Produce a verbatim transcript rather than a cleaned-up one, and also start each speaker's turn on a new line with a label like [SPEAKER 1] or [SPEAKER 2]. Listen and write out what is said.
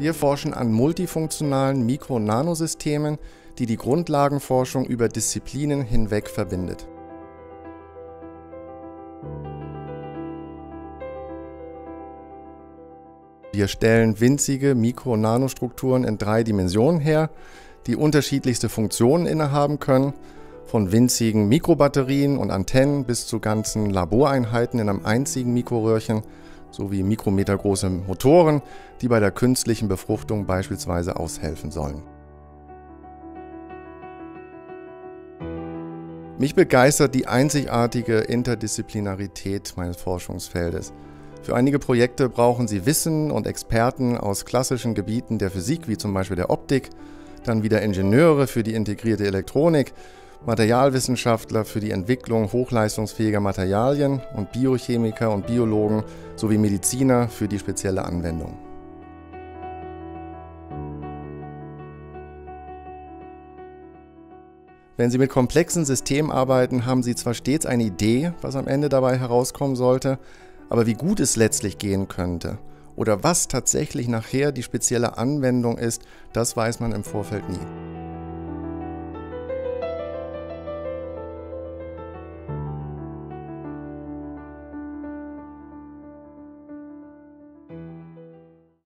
[SPEAKER 1] Wir forschen an multifunktionalen Mikro- und Nanosystemen, die die Grundlagenforschung über Disziplinen hinweg verbindet. Wir stellen winzige Mikro- und Nanostrukturen in drei Dimensionen her, die unterschiedlichste Funktionen innehaben können, von winzigen Mikrobatterien und Antennen bis zu ganzen Laboreinheiten in einem einzigen Mikroröhrchen, sowie mikrometergroße Motoren, die bei der künstlichen Befruchtung beispielsweise aushelfen sollen. Mich begeistert die einzigartige Interdisziplinarität meines Forschungsfeldes. Für einige Projekte brauchen Sie Wissen und Experten aus klassischen Gebieten der Physik, wie zum Beispiel der Optik, dann wieder Ingenieure für die integrierte Elektronik, Materialwissenschaftler für die Entwicklung hochleistungsfähiger Materialien und Biochemiker und Biologen sowie Mediziner für die spezielle Anwendung. Wenn Sie mit komplexen Systemen arbeiten, haben Sie zwar stets eine Idee, was am Ende dabei herauskommen sollte, aber wie gut es letztlich gehen könnte oder was tatsächlich nachher die spezielle Anwendung ist, das weiß man im Vorfeld nie.